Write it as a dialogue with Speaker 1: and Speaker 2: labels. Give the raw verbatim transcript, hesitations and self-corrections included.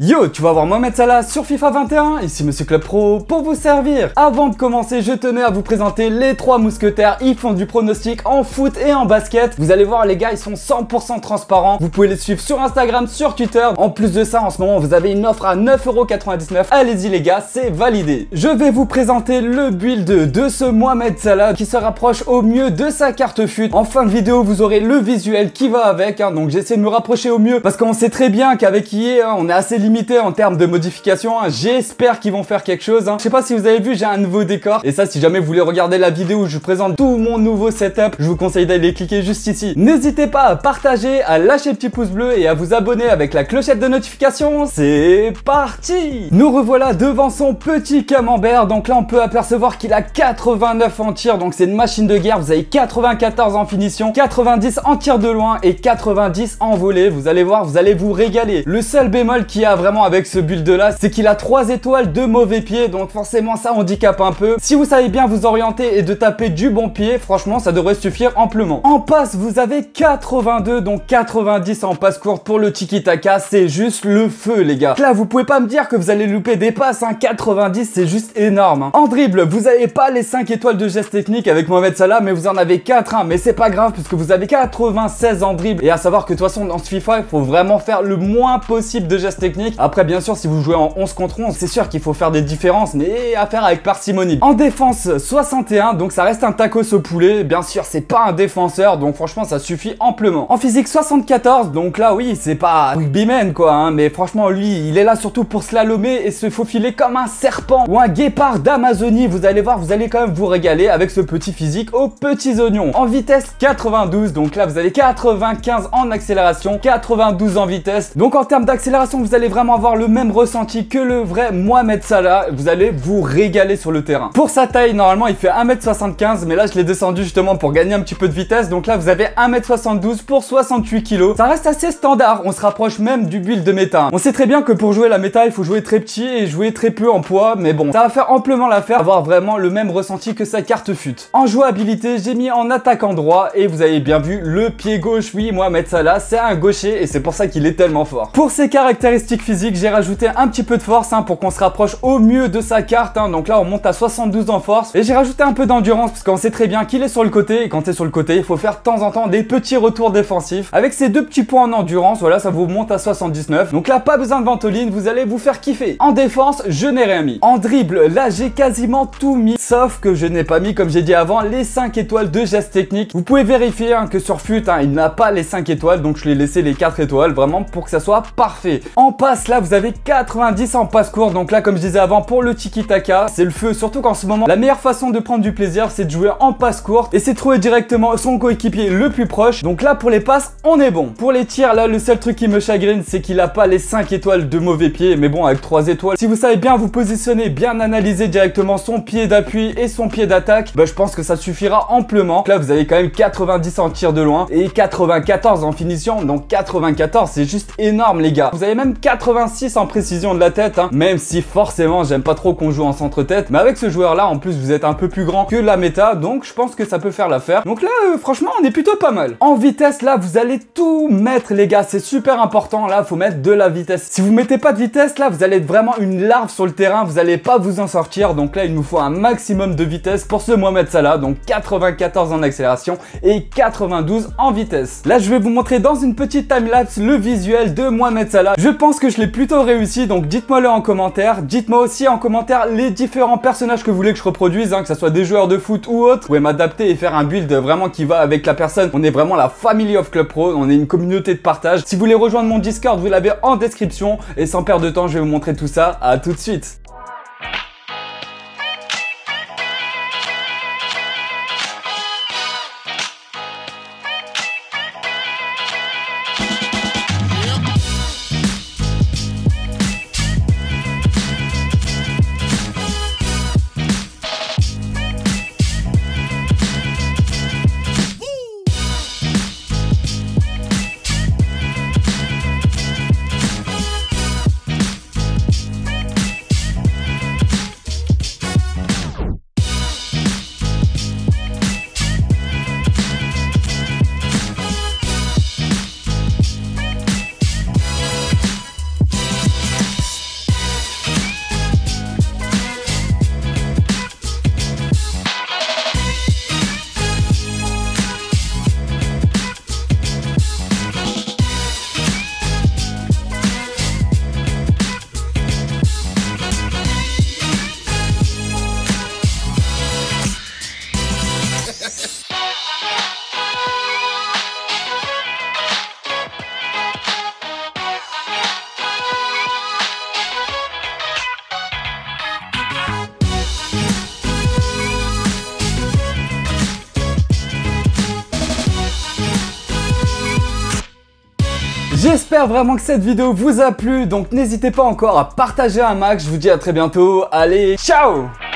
Speaker 1: Yo, tu vas voir Mohamed Salah sur FIFA vingt et un, ici Monsieur Club Pro pour vous servir. Avant de commencer, je tenais à vous présenter les trois mousquetaires. Ils font du pronostic en foot et en basket. Vous allez voir les gars, ils sont cent pour cent transparents. Vous pouvez les suivre sur Instagram, sur Twitter. En plus de ça, en ce moment, vous avez une offre à neuf euros quatre-vingt-dix-neuf. Allez-y les gars, c'est validé. Je vais vous présenter le build de ce Mohamed Salah qui se rapproche au mieux de sa carte fut. En fin de vidéo, vous aurez le visuel qui va avec. Hein, donc j'essaie de me rapprocher au mieux parce qu'on sait très bien qu'avec I A, hein, on est assez limité en termes de modification. Hein. J'espère qu'ils vont faire quelque chose. Hein. Je sais pas si vous avez vu, j'ai un nouveau décor. Et ça, si jamais vous voulez regarder la vidéo où je vous présente tout mon nouveau setup, je vous conseille d'aller cliquer juste ici. N'hésitez pas à partager, à lâcher le petit pouce bleu et à vous abonner avec la clochette de notification. C'est parti! Nous revoilà devant son petit camembert. Donc là, on peut apercevoir qu'il a quatre-vingt-neuf en tir. Donc c'est une machine de guerre. Vous avez quatre-vingt-quatorze en finition, quatre-vingt-dix en tir de loin et quatre-vingt-dix en volée. Vous allez voir, vous allez vous régaler. Le seul bémol qu'il y a vraiment avec ce build là, c'est qu'il a trois étoiles de mauvais pied, donc forcément ça handicape un peu. Si vous savez bien vous orienter et de taper du bon pied, franchement ça devrait suffire amplement. En passe, vous avez quatre-vingt-deux, donc quatre-vingt-dix en passe courte pour le tiki-taka, c'est juste le feu les gars. Là vous pouvez pas me dire que vous allez louper des passes, hein. quatre-vingt-dix c'est juste énorme. Hein. En dribble, vous avez pas les cinq étoiles de geste technique avec Mohamed Salah, mais vous en avez quatre, hein. Mais c'est pas grave puisque vous avez quatre-vingt-seize en dribble. Et à savoir que de toute façon dans ce FIFA, il faut vraiment faire le moins possible de gestes techniques. Après bien sûr si vous jouez en onze contre onze, c'est sûr qu'il faut faire des différences, mais à faire avec parcimonie. En défense soixante et un, donc ça reste un tacos au poulet. Bien sûr c'est pas un défenseur, donc franchement ça suffit amplement. En physique soixante-quatorze, donc là oui c'est pas rugbyman quoi, hein, mais franchement lui il est là surtout pour slalomer et se faufiler comme un serpent ou un guépard d'Amazonie. Vous allez voir, vous allez quand même vous régaler avec ce petit physique aux petits oignons. En vitesse quatre-vingt-douze, donc là vous avez quatre-vingt-quinze en accélération, quatre-vingt-douze en vitesse. Donc en termes d'accélération vous allez vraiment avoir le même ressenti que le vrai Mohamed Salah. Vous allez vous régaler sur le terrain. Pour sa taille, normalement il fait un mètre soixante-quinze, mais là je l'ai descendu justement pour gagner un petit peu de vitesse. Donc là vous avez un mètre soixante-douze pour soixante-huit kilos. Ça reste assez standard, on se rapproche même du build de méta. On sait très bien que pour jouer la méta il faut jouer très petit et jouer très peu en poids, mais bon, ça va faire amplement l'affaire, avoir vraiment le même ressenti que sa carte fut. En jouabilité, j'ai mis en attaquant droit et vous avez bien vu le pied gauche. Oui, Mohamed Salah c'est un gaucher et c'est pour ça qu'il est tellement fort. Pour ses caractéristiques physiques, j'ai rajouté un petit peu de force hein, pour qu'on se rapproche au mieux de sa carte. Hein. Donc là on monte à soixante-douze en force et j'ai rajouté un peu d'endurance parce qu'on sait très bien qu'il est sur le côté et quand c'est sur le côté il faut faire de temps en temps des petits retours défensifs. Avec ces deux petits points en endurance, voilà, ça vous monte à soixante-dix-neuf. Donc là pas besoin de ventoline, vous allez vous faire kiffer. En défense je n'ai rien mis. En dribble là j'ai quasiment tout mis, sauf que je n'ai pas mis comme j'ai dit avant les cinq étoiles de geste technique. Vous pouvez vérifier hein, que sur fut hein, il n'a pas les cinq étoiles, donc je lui ai laissé les quatre étoiles vraiment pour que ça soit parfait. En passe là vous avez quatre-vingt-dix en passe courte, donc là comme je disais avant pour le tiki-taka c'est le feu, surtout qu'en ce moment la meilleure façon de prendre du plaisir c'est de jouer en passe courte et c'est de trouver directement son coéquipier le plus proche. Donc là pour les passes on est bon. Pour les tirs là le seul truc qui me chagrine c'est qu'il a pas les cinq étoiles de mauvais pied, mais bon avec trois étoiles si vous savez bien vous positionner, bien analyser directement son pied d'appui et son pied d'attaque, bah je pense que ça suffira amplement. Donc là vous avez quand même quatre-vingt-dix en tir de loin et quatre-vingt-quatorze en finition, donc quatre-vingt-quatorze c'est juste énorme les gars. Vous avez même quatre-vingt-six en précision de la tête, hein, même si forcément j'aime pas trop qu'on joue en centre-tête, mais avec ce joueur là en plus vous êtes un peu plus grand que la méta, donc je pense que ça peut faire l'affaire. Donc là euh, franchement on est plutôt pas mal. En vitesse là vous allez tout mettre les gars, c'est super important, là faut mettre de la vitesse. Si vous mettez pas de vitesse là vous allez être vraiment une larve sur le terrain, vous allez pas vous en sortir. Donc là il nous faut un maximum de vitesse pour ce Mohamed Salah, donc quatre-vingt-quatorze en accélération et quatre-vingt-douze en vitesse. Là je vais vous montrer dans une petite timelapse le visuel de Mohamed Salah. Je pense que je l'ai plutôt réussi, donc dites-moi le en commentaire. Dites-moi aussi en commentaire les différents personnages que vous voulez que je reproduise, hein, que ce soit des joueurs de foot ou autres. Vous pouvez m'adapter et faire un build vraiment qui va avec la personne. On est vraiment la family of Club Pro, on est une communauté de partage. Si vous voulez rejoindre mon Discord, vous l'avez en description. Et sans perdre de temps, je vais vous montrer tout ça. À tout de suite. J'espère vraiment que cette vidéo vous a plu, donc n'hésitez pas encore à partager un max. Je vous dis à très bientôt. Allez, ciao!